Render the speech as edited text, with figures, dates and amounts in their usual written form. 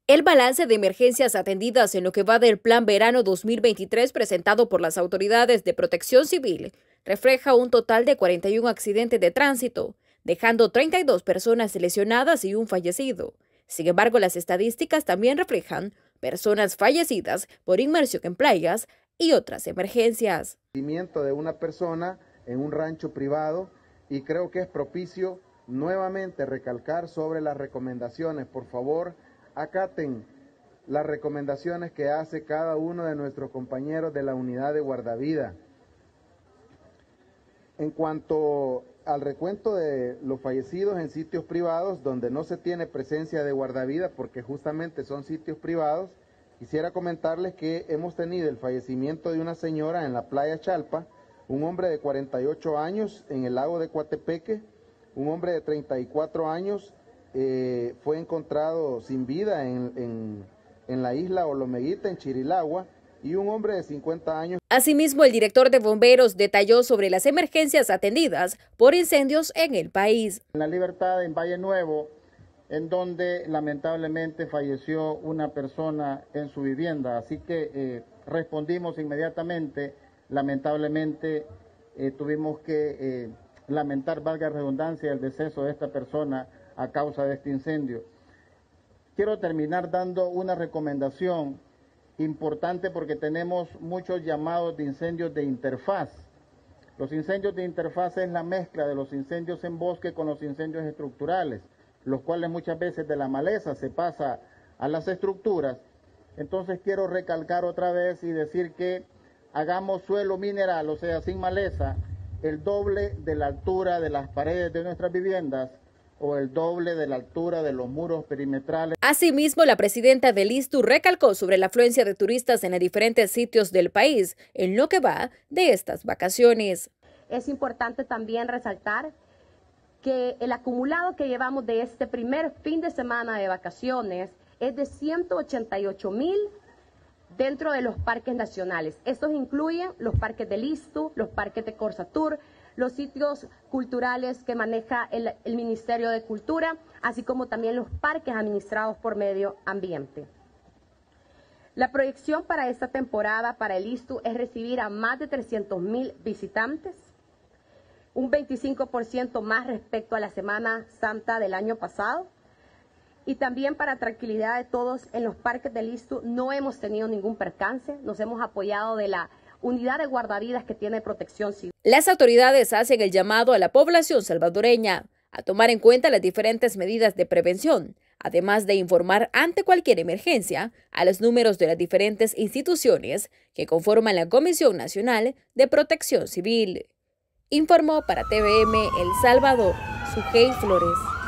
El balance de emergencias atendidas en lo que va del Plan Verano 2023 presentado por las autoridades de Protección Civil refleja un total de 41 accidentes de tránsito, dejando 32 personas lesionadas y un fallecido. Sin embargo, las estadísticas también reflejan personas fallecidas por inmersión en playas y otras emergencias. De una persona en un rancho privado, y creo que es propicio nuevamente recalcar sobre las recomendaciones. Por favor, acaten las recomendaciones que hace cada uno de nuestros compañeros de la unidad de guardavida. En cuanto al recuento de los fallecidos en sitios privados donde no se tiene presencia de guardavidas porque justamente son sitios privados, quisiera comentarles que hemos tenido el fallecimiento de una señora en la playa Chalpa, un hombre de 48 años en el lago de Coatepeque, un hombre de 34 años fue encontrado sin vida en la isla Olomeguita, en Chirilagua, y un hombre de 50 años. Asimismo, el director de bomberos detalló sobre las emergencias atendidas por incendios en el país. En La Libertad, en Valle Nuevo, en donde lamentablemente falleció una persona en su vivienda. Así que respondimos inmediatamente. Lamentablemente tuvimos que lamentar, valga la redundancia, el deceso de esta persona a causa de este incendio. Quiero terminar dando una recomendación importante porque tenemos muchos llamados de incendios de interfaz. Los incendios de interfaz es la mezcla de los incendios en bosque con los incendios estructurales, los cuales muchas veces de la maleza se pasa a las estructuras. Entonces quiero recalcar otra vez y decir que hagamos suelo mineral, o sea, sin maleza, el doble de la altura de las paredes de nuestras viviendas o el doble de la altura de los muros perimetrales. Asimismo, la presidenta del ISTU recalcó sobre la afluencia de turistas en los diferentes sitios del país en lo que va de estas vacaciones. Es importante también resaltar que el acumulado que llevamos de este primer fin de semana de vacaciones es de 188,000 dentro de los parques nacionales. Estos incluyen los parques del ISTU, los parques de Corsatur, los sitios culturales que maneja el Ministerio de Cultura, así como también los parques administrados por Medio Ambiente. La proyección para esta temporada para el ISTU es recibir a más de 300,000 visitantes, un 25% más respecto a la Semana Santa del año pasado. Y también para tranquilidad de todos, en los parques del ISTU no hemos tenido ningún percance, nos hemos apoyado de la unidad de guardavidas que tiene Protección Civil. Las autoridades hacen el llamado a la población salvadoreña a tomar en cuenta las diferentes medidas de prevención, además de informar ante cualquier emergencia a los números de las diferentes instituciones que conforman la Comisión Nacional de Protección Civil. Informó para TVM El Salvador, Sujei Flores.